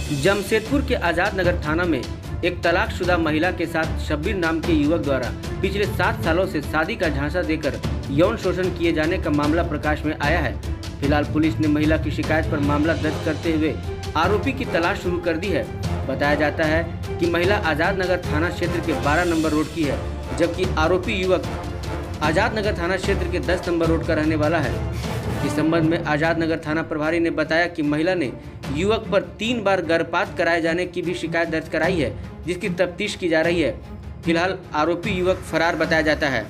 जमशेदपुर के आजाद नगर थाना में एक तलाकशुदा महिला के साथ शब्बीर नाम के युवक द्वारा पिछले 7 सालों से शादी का झांसा देकर यौन शोषण किए जाने का मामला प्रकाश में आया है। फिलहाल पुलिस ने महिला की शिकायत पर मामला दर्ज करते हुए आरोपी की तलाश शुरू कर दी है। बताया जाता है कि महिला आजाद नगर थाना क्षेत्र के 12 नंबर रोड की है, जबकि आरोपी युवक आजाद नगर थाना क्षेत्र के 10 नंबर रोड का रहने वाला है। इस संबंध में आजाद नगर थाना प्रभारी ने बताया कि महिला ने युवक पर 3 बार गर्भपात कराए जाने की भी शिकायत दर्ज कराई है, जिसकी तफ्तीश की जा रही है। फिलहाल आरोपी युवक फरार बताया जाता है।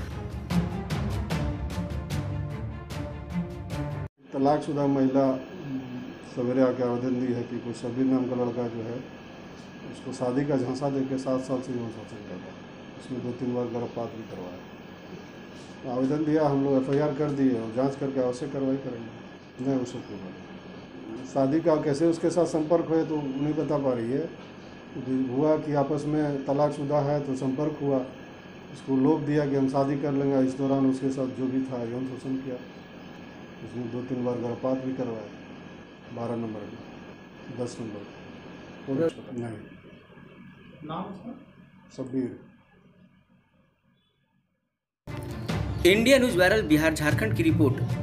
तलाकशुदा महिला सवेरे आके आवेदन दी है कि कोई शब्बीर नाम का लड़का जो है उसको शादी का झांसा देकर 7 साल से यौन शोषण कर रहा है। उसमें 2-3 बार गर्भपात भी करवाया। आवेदन दिया, हम लोग FIR कर दिए और जांच करके आवश्यक कार्रवाई करेंगे। नहीं, उसको क्यों शादी का कैसे उसके साथ संपर्क हुए तो नहीं बता पा रही है। हुआ कि आपस में तलाकशुदा है तो संपर्क हुआ, उसको लोभ दिया कि हम शादी कर लेंगे। इस दौरान उसके साथ जो भी था यौन शोषण किया। उसने 2-3 बार गर्भपात भी करवाया। 12 नंबर में, 10 नंबर नहीं। नाम Shabbir. India news viral Bihar Jharkhand की रिपोर्ट।